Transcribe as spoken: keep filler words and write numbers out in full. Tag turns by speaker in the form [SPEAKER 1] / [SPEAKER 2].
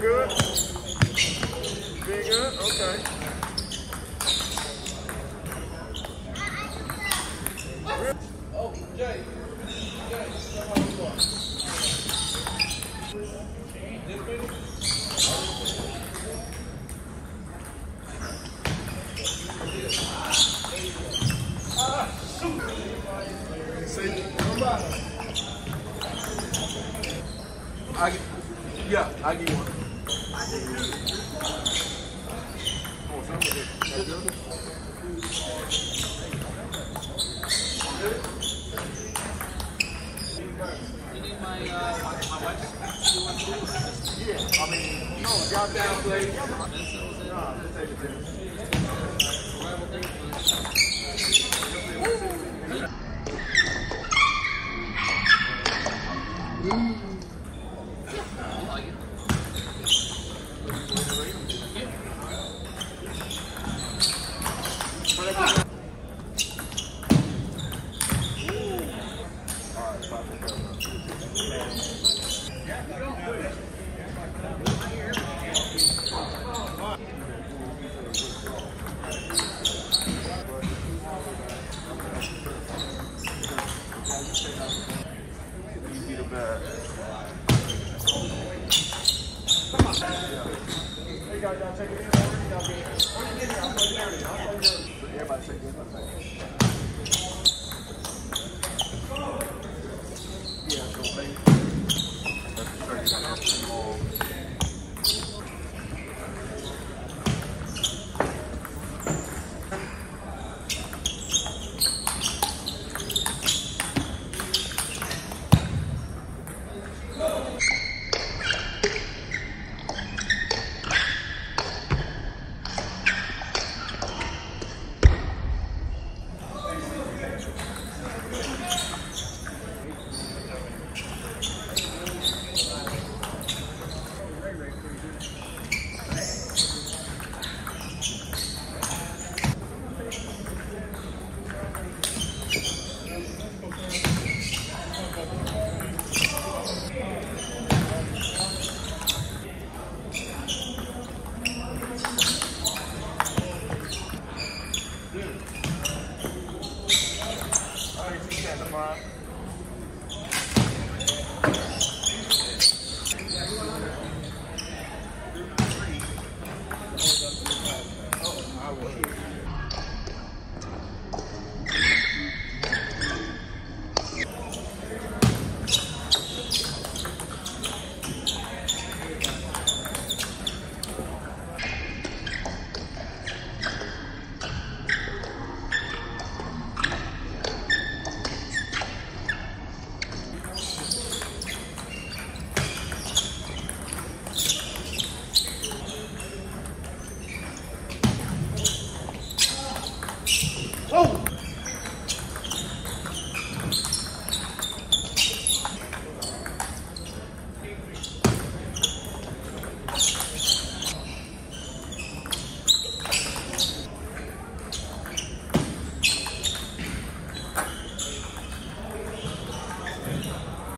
[SPEAKER 1] good? Feel good? Okay.
[SPEAKER 2] Oh, Jay. Jay, how you doing?
[SPEAKER 1] I get, yeah, I get one. Oh, something that's good.
[SPEAKER 2] You need my, uh, my, my wife's two one two?
[SPEAKER 1] Yeah, I mean, no, y'all down play. Nah, let's take it there. Come on. Hey guys, y'all check it in already?